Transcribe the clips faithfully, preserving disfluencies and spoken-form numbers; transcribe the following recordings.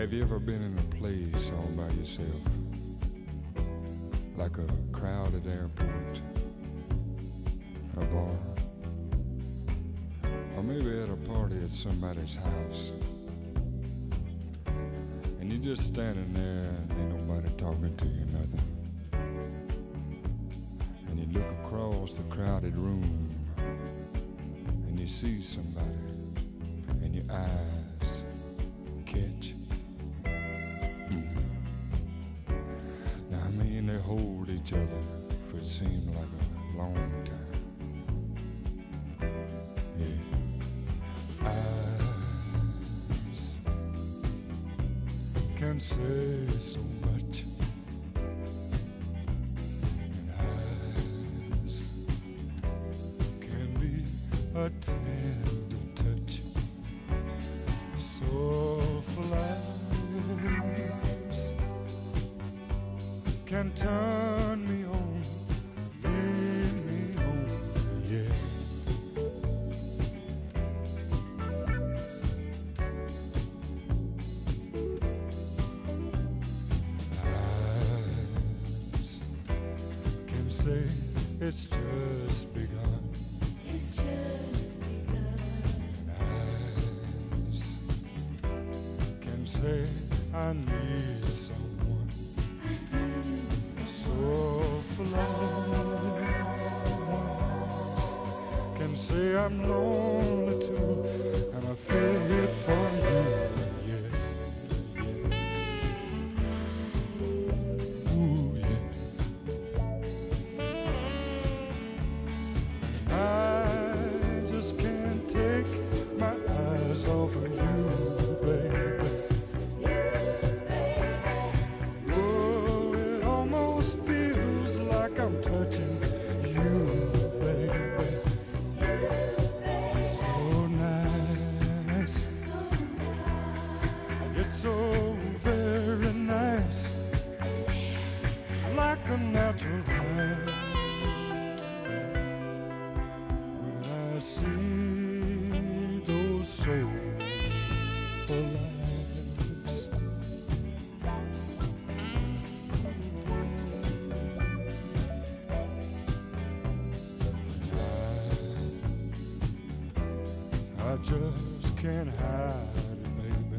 Have you ever been in a place all by yourself? Like a crowded airport, a bar, or maybe at a party at somebody's house, and you're just standing there and ain't nobody talking to you, nothing. And you look across the crowded room and you see somebody and your eyes catch. Now I mean they hold each other for it seemed like a long time. Yeah. Eyes can say so much, and eyes can be a tender touch. Soulful eyes can turn me on, lead me on, yeah. Eyes can say it's just begun. It's just begun. Eyes can say I need someone. Soulful eyes can say I'm lonely too, and I feel it for you, yeah. Ooh, yeah. I just can't take my eyes off of you, baby. Oh, it almost feels like I'm touching you, baby. So nice, it's so very nice, like a natural high. When I see those soulful eyes, I, I just can't hide it, baby.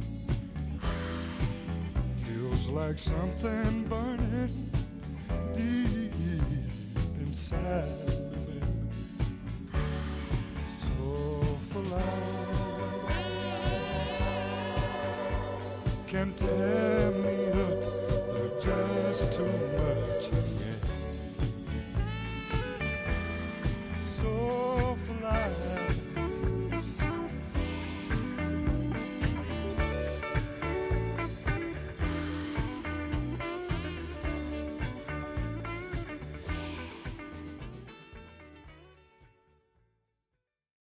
Feels like something burning deep inside me, baby. Soulful eyes can tear me up, they're just too much.